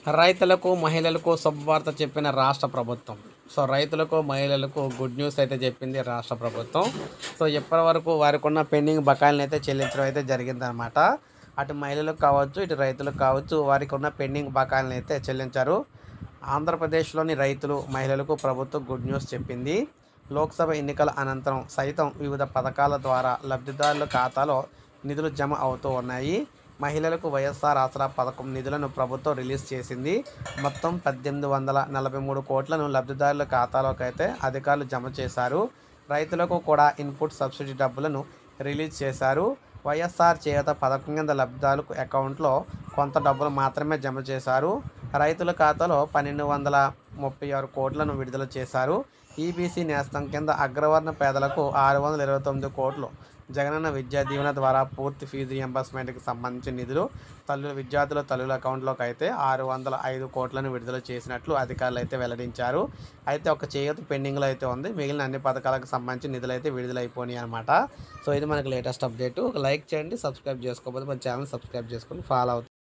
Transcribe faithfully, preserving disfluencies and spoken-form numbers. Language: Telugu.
రైతులకు మహిళలకు శుభవార్త చెప్పిన రాష్ట్ర ప్రభుత్వం. సో రైతులకు మహిళలకు గుడ్ న్యూస్ అయితే చెప్పింది రాష్ట్ర ప్రభుత్వం. సో ఇప్పటి వరకు వారికి ఉన్న పెండింగ్ బకాయిలను అయితే చెల్లించడం అయితే జరిగిందనమాట. అటు మహిళలకు కావచ్చు, ఇటు రైతులకు కావచ్చు, వారికి ఉన్న పెండింగ్ బకాయిలను అయితే చెల్లించారు. ఆంధ్రప్రదేశ్లోని రైతులు మహిళలకు ప్రభుత్వం గుడ్ న్యూస్ చెప్పింది. లోక్సభ ఎన్నికల అనంతరం సైతం వివిధ పథకాల ద్వారా లబ్ధిదారుల ఖాతాలో నిధులు జమ అవుతూ ఉన్నాయి. మహిళలకు వైఎస్ఆర్ ఆసరా పథకం నిధులను ప్రభుత్వం రిలీజ్ చేసింది. మొత్తం పద్దెనిమిది వందల నలభై మూడు కోట్లను లబ్ధిదారుల ఖాతాలోకి అయితే అధికారులు జమ చేశారు. రైతులకు కూడా ఇన్పుట్ సబ్సిడీ డబ్బులను రిలీజ్ చేశారు. వైఎస్ఆర్ చేయూత పథకం కింద లబ్ధిదారులకు అకౌంట్లో కొంత డబ్బులు మాత్రమే జమ చేశారు. రైతుల ఖాతాలో పన్నెండు వందల ముప్పై ఆరు కోట్లను విడుదల చేశారు. ఈబీసీ నేస్తం కింద అగ్రవర్ణ పేదలకు ఆరు వందల ఇరవై తొమ్మిది కోట్లు, జగనన్న విద్యా దీవెన ద్వారా పూర్తి ఫీజు రియంబర్స్మెంట్కి సంబంధించిన నిధులు తల్లుల విద్యార్థుల తల్లుల అకౌంట్లోకి అయితే ఆరు వందల ఐదు కోట్లను విడుదల చేసినట్లు అధికారులు అయితే వెల్లడించారు. అయితే ఒక చేయూత పెండింగ్లో అయితే ఉంది. మిగిలిన అన్ని పథకాలకు సంబంధించి నిధులు అయితే విడుదలైపోయినాయి అనమాట. సో ఇది మనకు లేటెస్ట్ అప్డేట్. ఒక లైక్ చేయండి, సబ్స్క్రైబ్ చేసుకోకపోతే మన ఛానల్ సబ్స్క్రైబ్ చేసుకొని ఫాలో అవుతుంది.